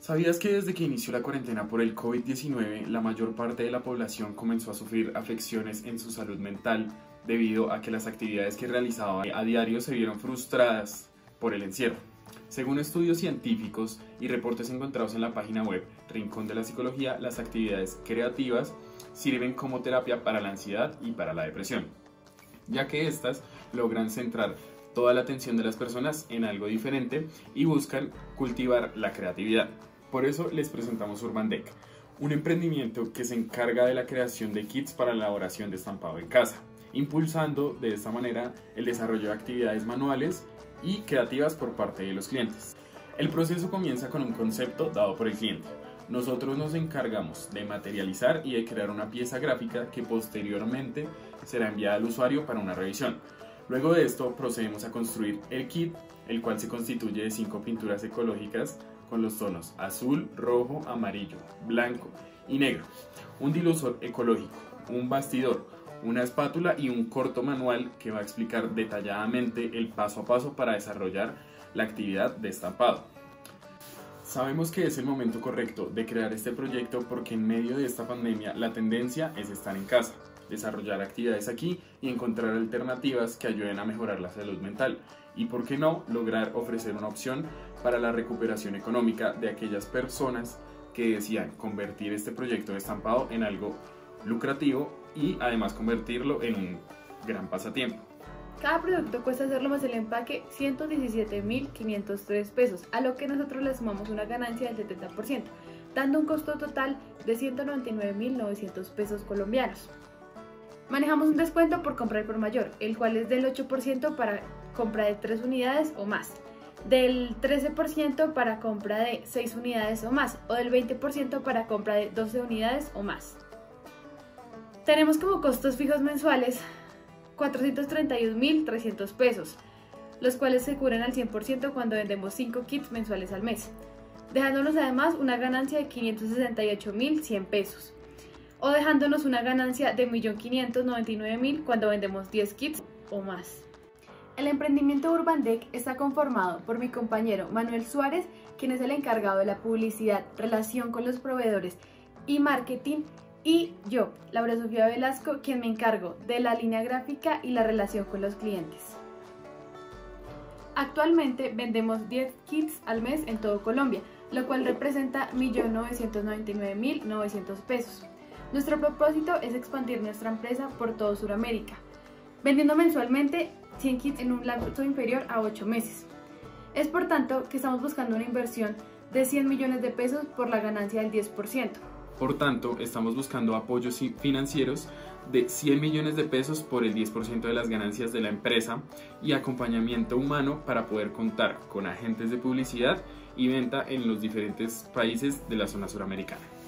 ¿Sabías que desde que inició la cuarentena por el COVID-19, la mayor parte de la población comenzó a sufrir afecciones en su salud mental debido a que las actividades que realizaba a diario se vieron frustradas por el encierro? Según estudios científicos y reportes encontrados en la página web Rincón de la Psicología, las actividades creativas sirven como terapia para la ansiedad y para la depresión, ya que éstas logran centrar toda la atención de las personas en algo diferente y buscan cultivar la creatividad. Por eso les presentamos Urbandec, un emprendimiento que se encarga de la creación de kits para la elaboración de estampado en casa, impulsando de esta manera el desarrollo de actividades manuales y creativas por parte de los clientes. El proceso comienza con un concepto dado por el cliente. Nosotros nos encargamos de materializar y de crear una pieza gráfica que posteriormente será enviada al usuario para una revisión. Luego de esto procedemos a construir el kit, el cual se constituye de 5 pinturas ecológicas con los tonos azul, rojo, amarillo, blanco y negro, un dilusor ecológico, un bastidor, una espátula y un corto manual que va a explicar detalladamente el paso a paso para desarrollar la actividad de estampado. Sabemos que es el momento correcto de crear este proyecto porque en medio de esta pandemia la tendencia es estar en casa, desarrollar actividades aquí y encontrar alternativas que ayuden a mejorar la salud mental y, por qué no, lograr ofrecer una opción para la recuperación económica de aquellas personas que decidan convertir este proyecto de estampado en algo lucrativo y además convertirlo en un gran pasatiempo. Cada producto cuesta hacerlo más el empaque 117.503 pesos, a lo que nosotros le sumamos una ganancia del 70%, dando un costo total de 199.900 pesos colombianos. Manejamos un descuento por comprar por mayor, el cual es del 8% para compra de 3 unidades o más, del 13% para compra de 6 unidades o más, o del 20% para compra de 12 unidades o más. Tenemos como costos fijos mensuales 431.300 pesos, los cuales se cubren al 100% cuando vendemos 5 kits mensuales al mes, dejándonos además una ganancia de 568.100 pesos, o dejándonos una ganancia de 1.599.000 cuando vendemos 10 kits o más. El emprendimiento Urbandec está conformado por mi compañero Manuel Suárez, quien es el encargado de la publicidad, relación con los proveedores y marketing, y yo, Laura Sofía Velasco, quien me encargo de la línea gráfica y la relación con los clientes. Actualmente vendemos 10 kits al mes en todo Colombia, lo cual representa 1.999.900 pesos. Nuestro propósito es expandir nuestra empresa por todo Sudamérica, vendiendo mensualmente 100 kits en un lapso inferior a 8 meses. Es por tanto que estamos buscando una inversión de 100 millones de pesos por la ganancia del 10%. Por tanto, estamos buscando apoyos financieros de 100 millones de pesos por el 10% de las ganancias de la empresa y acompañamiento humano para poder contar con agentes de publicidad y venta en los diferentes países de la zona suramericana.